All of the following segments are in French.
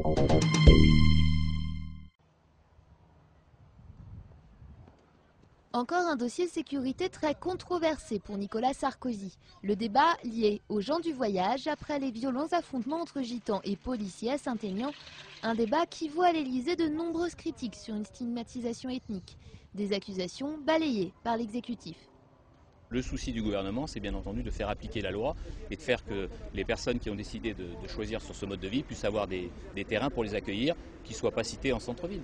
Encore un dossier sécurité très controversé pour Nicolas Sarkozy. Le débat lié aux gens du voyage après les violents affrontements entre gitans et policiers à Saint-Aignan. Un débat qui voit à l'Élysée de nombreuses critiques sur une stigmatisation ethnique. Des accusations balayées par l'exécutif. Le souci du gouvernement, c'est bien entendu de faire appliquer la loi et de faire que les personnes qui ont décidé de choisir sur ce mode de vie puissent avoir des terrains pour les accueillir qui ne soient pas situés en centre-ville.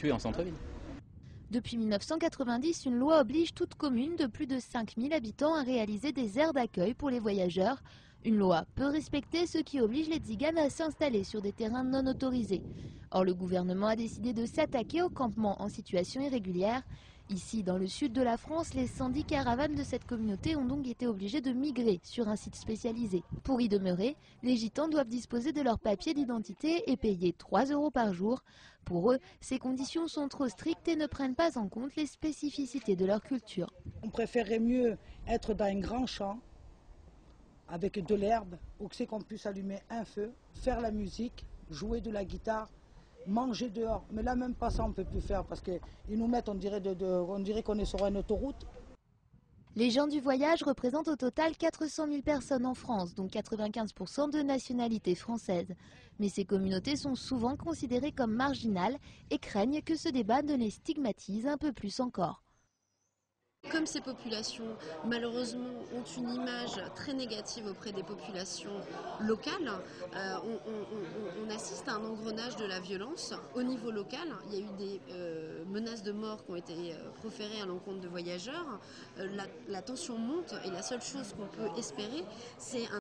Depuis 1990, une loi oblige toute commune de plus de 5000 habitants à réaliser des aires d'accueil pour les voyageurs. Une loi peu respectée, ce qui oblige les tziganes à s'installer sur des terrains non autorisés. Or, le gouvernement a décidé de s'attaquer aux campements en situation irrégulière. Ici, dans le sud de la France, les 110 caravanes de cette communauté ont donc été obligées de migrer sur un site spécialisé. Pour y demeurer, les gitans doivent disposer de leur papier d'identité et payer 3 € par jour. Pour eux, ces conditions sont trop strictes et ne prennent pas en compte les spécificités de leur culture. On préférerait mieux être dans un grand champ avec de l'herbe, où c'est qu'on puisse allumer un feu, faire la musique, jouer de la guitare, manger dehors. Mais là, même pas ça, on ne peut plus faire parce qu'ils nous mettent, on dirait qu'on est sur une autoroute. Les gens du voyage représentent au total 400 000 personnes en France, dont 95% de nationalité française. Mais ces communautés sont souvent considérées comme marginales et craignent que ce débat ne les stigmatise un peu plus encore. Comme ces populations, malheureusement, ont une image très négative auprès des populations locales, on assiste à un engrenage de la violence au niveau local. Il y a eu des menaces de mort qui ont été proférées à l'encontre de voyageurs. La tension monte et la seule chose qu'on peut espérer, c'est un